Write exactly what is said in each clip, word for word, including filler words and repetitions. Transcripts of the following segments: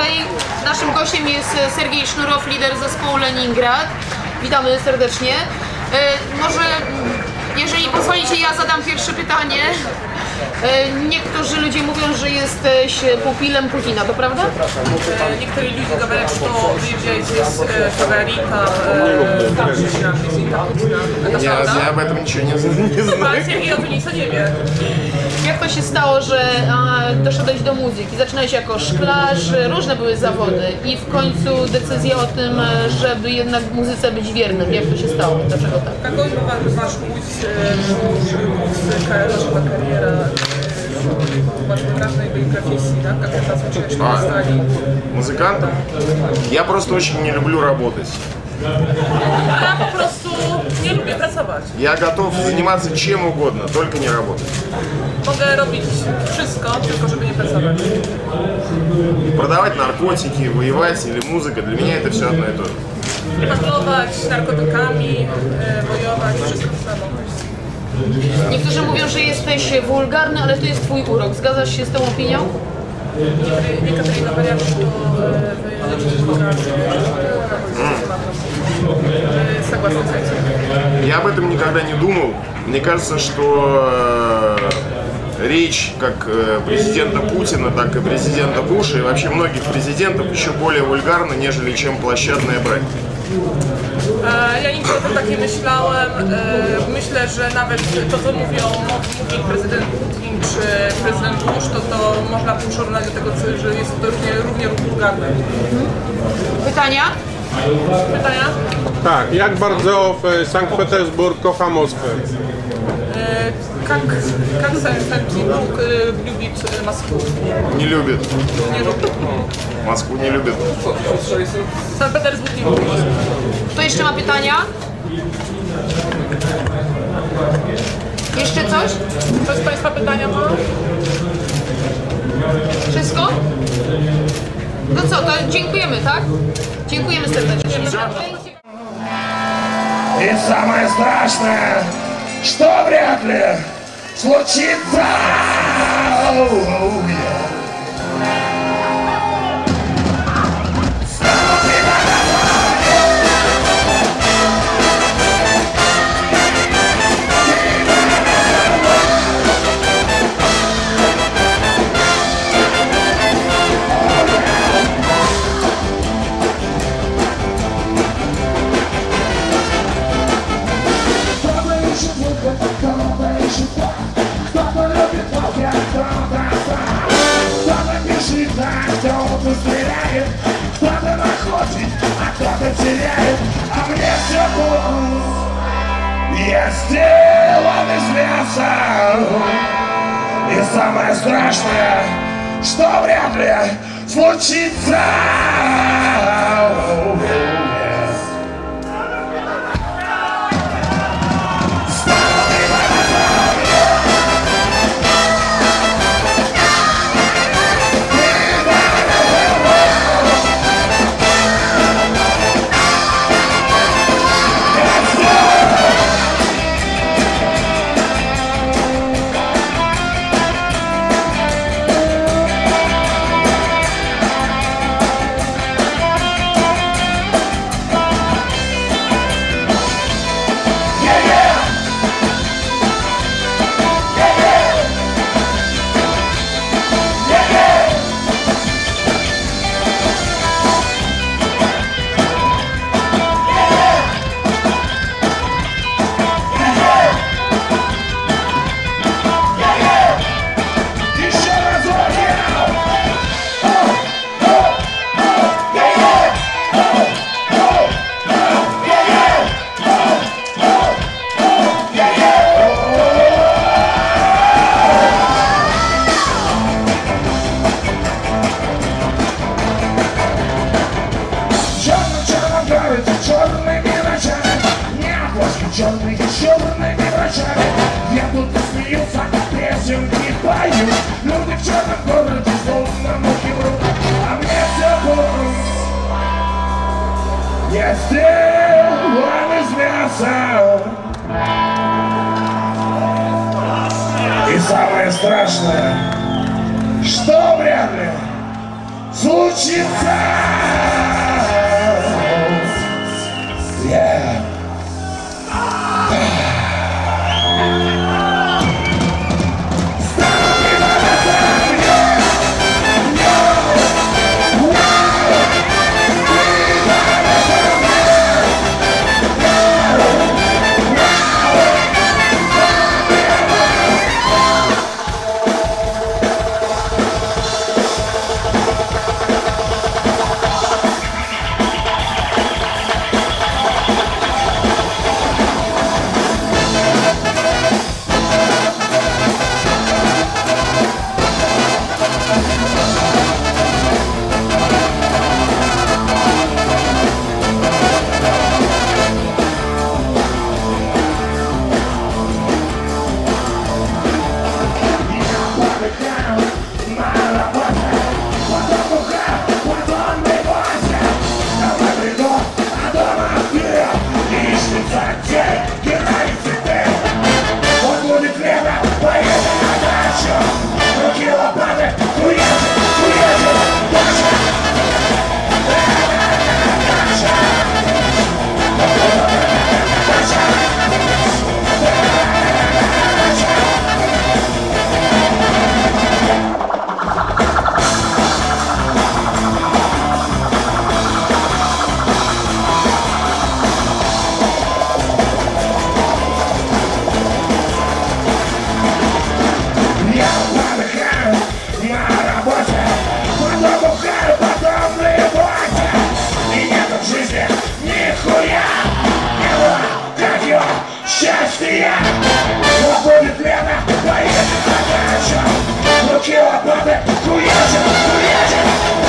Dzisiaj naszym gościem jest Sergiej Sznurow, lider zespołu Leningrad. Witamy serdecznie. Może, jeżeli pozwolicie, ja zadam pierwsze pytanie. Niektórzy ludzie mówią, że jesteś pupilem Putina, to prawda? Некоторые люди говорят, что вы являетесь фаворитом президента Путина. Это Я, правда? я об этом ничего не, не знаю. Сергей о tym nic nie wie. Jak to się stało, że a, doszedłeś do muzyki? Zaczynałeś jako szklarz, różne były zawody i w końcu decyzja o tym, żeby jednak w muzyce być wiernym. Jak to się stało? Dlaczego tak? Какой был ваш путь, ваша карьера, вашей разной профессии, да? Как это случилось, что вы стали? Музыкантом? Я просто очень не люблю работать. Ja po prostu nie lubię pracować. Я готов заниматься чем угодно, только не работать. Mogę robić wszystko, tylko żeby nie pracować. Продавать наркотики, воевать или музыка, для меня это все одно и то же. Handlować narkotykami, wojować, wszystko to samo. Niektórzy mówią, że jesteś wulgarny, ale to jest twój urok. Zgadzasz się z tą opinią? Некоторые говорят, что вы очень вульгарны. Согласны с этим? Я об этом никогда не думал. Мне кажется, что речь как президента Путина, так и президента Буша и вообще многих президентов еще более вульгарна, нежели чем площадная брань. Ja nigdy o tym tak nie myślałem. Myślę, że nawet to, co mówią, mówi prezydent Putin czy prezydent Bush, to to można porównać do tego, że jest to równie, równie wulgarne. Pytania? Pytania? Tak, jak bardzo Sankt Petersburg kocha Moskwę? Как, как Санкт-Петербург любит Москву? Не любит. Nie lubi. Москву не любит. Санкт-Петербург nie lubi Moskwy. Kto jeszcze ma pytania? Jeszcze coś? Ktoś z Państwa pytania ma? Wszystko? No co, to dziękujemy, tak? Dziękujemy serdecznie. И самое страшное, что вряд ли случится. Кто-то любит волка, кто-то сам. Кто-то бежит, а кто-то стреляет. Кто-то находит, а кто-то теряет. А мне все равно. Я сделан из мяса. И самое страшное, что вряд ли случится. Черные, черными врачами едут и смеются, песенки поют. Люди в черном городе словно мухи врут, а мне все равно. Я сделан из мяса. И самое страшное, что вряд ли случится. Yeah. Счастье! Уходит лето, поедет на дачу. Руки лопаты, хуячат, хуячат,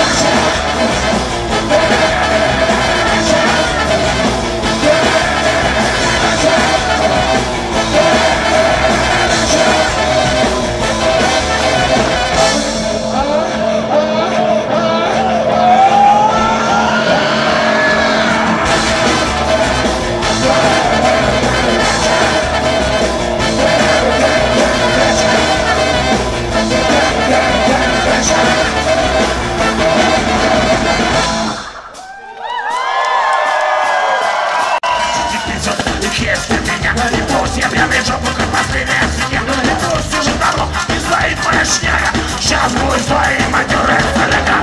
если меня не пустят, я вижу только последняя снег. Не пусть уже давно не стоит моя шняга. Сейчас будет свои матеры коллега.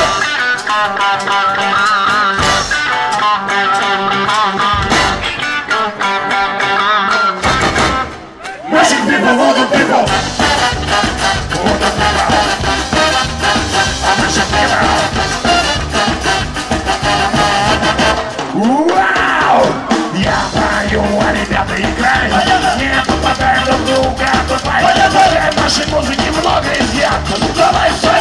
Наших people, воду people. Воду people. А наших people. Вау! Я пою, а ребята играют. Не попадаем друг друга, тупай. В нашей музыке много изъян. Давай все.